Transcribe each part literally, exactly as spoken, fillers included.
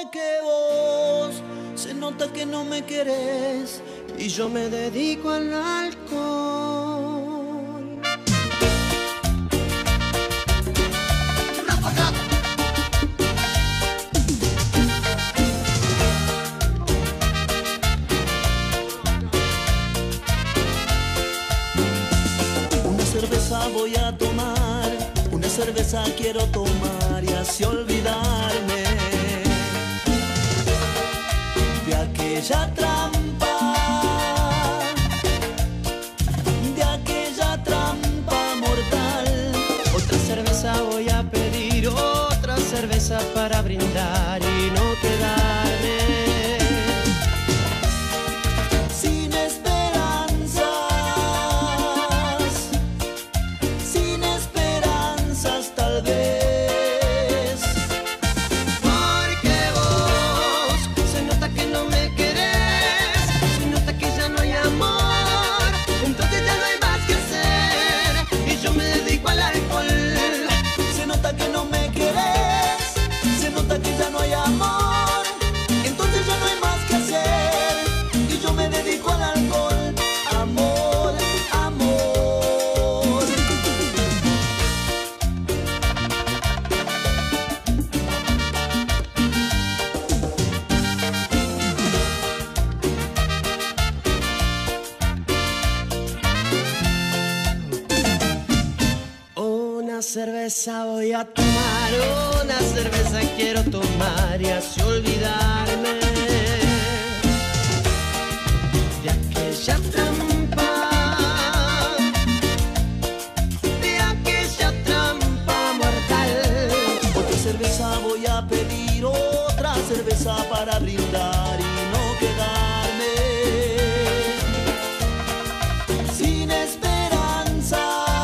Porque vos se nota que no me querés y yo me dedico al alcohol. Una cerveza voy a tomar, una cerveza quiero tomar y así olvidarme de aquella trampa, de aquella trampa mortal. Otra cerveza voy a pedir, otra cerveza para brindar y no quedarme sin esperanzas, sin esperanzas tal vez. Porque vos se nota que no me querés, se nota que ya no hay amor, entonces ya no hay más que hacer y yo me dedico al alcohol. Se nota que no me querés, se nota que ya no hay amor, entonces ya no hay más que hacer y yo me dedico al alcohol. Amor, amor. Una cerveza voy a tomar, una cerveza quiero tomar y así olvidarme de aquella trampa, de aquella trampa mortal. Otra cerveza voy a pedir, otra cerveza para brindar y no quedarme sin esperanzas,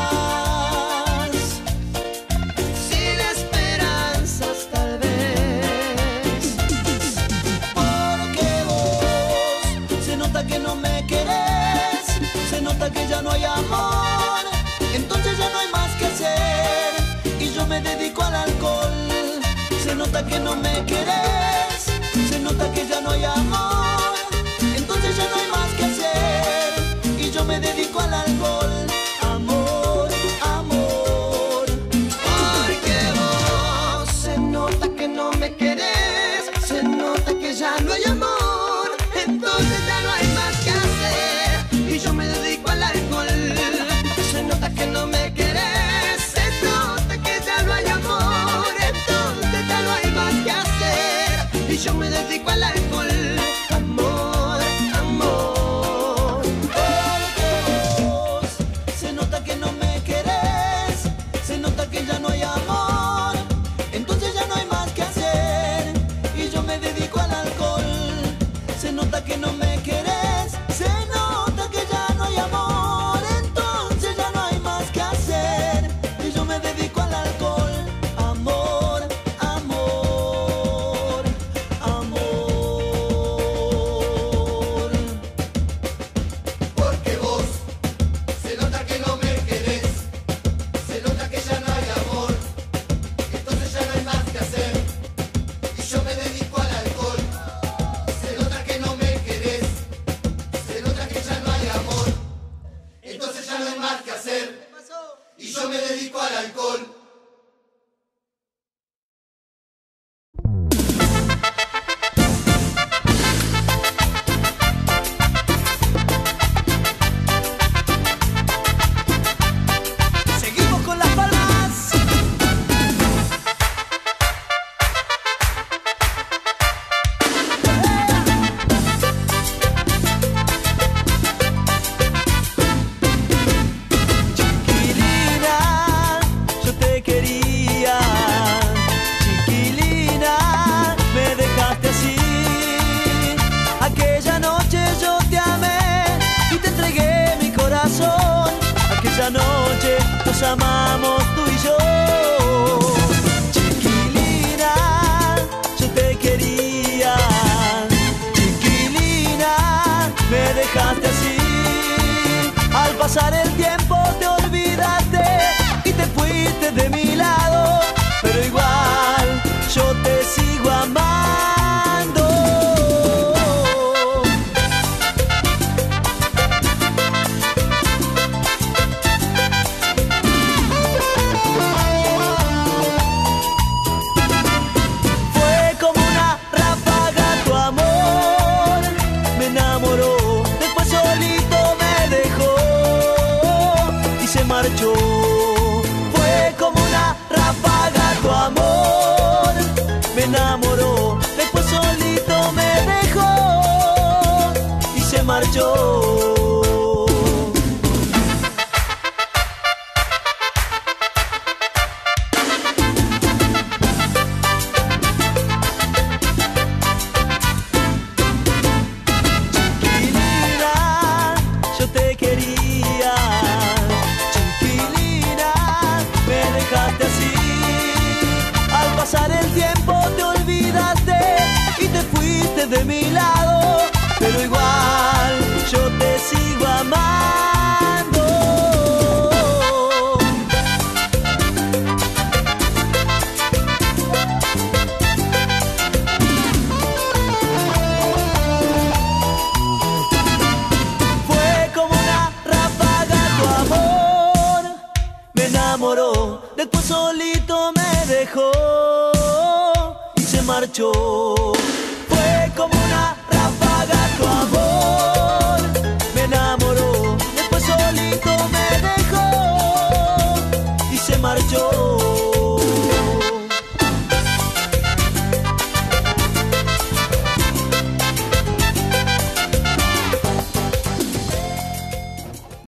sin esperanzas tal vez. Porque vos se nota que no me querés, se nota que ya no hay amor, entonces ya no hay más que hacer y yo me dedico al alcohol. Se nota que no me querés, se nota que ya no hay amor, entonces ya no hay más que hacer y yo me dedico al alcohol. Amor, amor. Porque vos se nota que no me querés, se nota que ya no hay amor, entonces ya no hay más que hacer y yo me dedico al alcohol. Se nota que no me querés, se nota que ya no hay amor, entonces ya no hay más que hacer y yo me dedico al alcohol. Amor, amor. Porque vos se nota que no me querés, se nota que ya no hay amor, entonces ya no hay más que hacer y yo me dedico al alcohol. Se nota que no me querés, se nota que ya no hay amor, entonces ya no hay más que hacer y yo me dedico al alcohol. Amor, amor, amor. Porque vos se nota que no me querés, se nota que ya no hay amor, entonces ya no hay más que hacer y yo me dedico al alcohol. Se nota que no me querés, se nota que ya no hay amor, entonces ya no hay más que hacer y yo me dedico al alcohol. Seguimos con las palmas. Chiquilina, yo te quería. Chiquilina, me dejaste así. Aquella noche yo te amé y te entregué mi corazón. Aquella noche nos amamos tú y yo. Chiquilina, yo te quería. Chiquilina, me dejaste así. Al pasar el tiempo te olvidaste y te fuiste de mi lado, pero igual yo te sigo amando. enamoró, después solito me dejó y se marchó. Pasar el tiempo te olvidaste y te fuiste de mi lado, pero igual yo te sigo amando. Fue como una ráfaga tu amor, me enamoró, después solito me dejó y se marchó. Fue como una ráfaga tu amor, me enamoró, después solito me dejó y se marchó.